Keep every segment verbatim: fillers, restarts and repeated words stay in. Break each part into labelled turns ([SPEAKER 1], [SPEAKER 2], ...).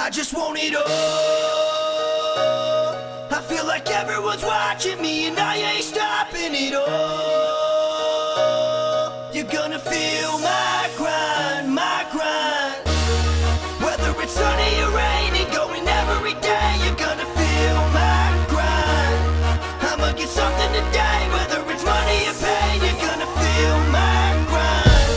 [SPEAKER 1] I just want it all. I feel like everyone's watching me and I ain't stopping it all. You're gonna feel my grind, my grind. Whether it's sunny or rainy, going every day, you're gonna feel my grind. I'ma get something today, whether it's money or pain, you're gonna feel my grind.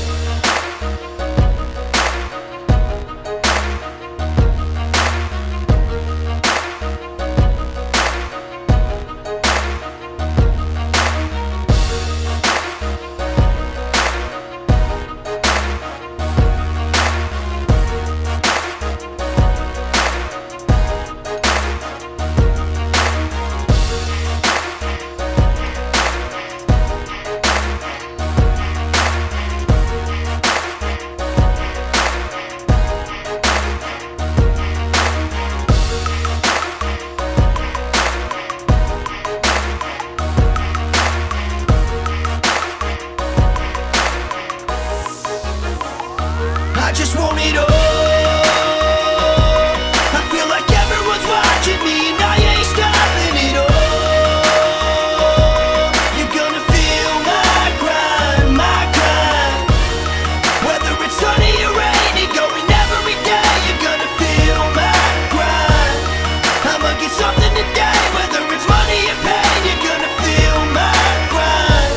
[SPEAKER 1] I just want it all. I feel like everyone's watching me and I ain't stopping it all. You're gonna feel my grind, my grind. Whether it's sunny or rainy, going every day, you're gonna feel my grind. I'ma get something today, whether it's money or pain, you're gonna feel my grind.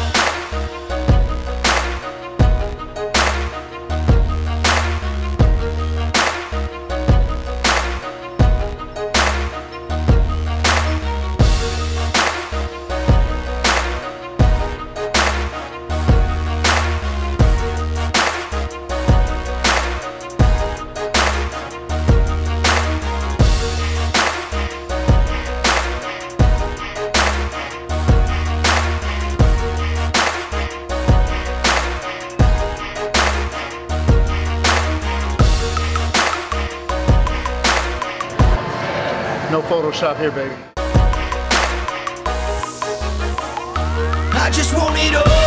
[SPEAKER 2] No Photoshop here, baby.
[SPEAKER 1] I just want it all.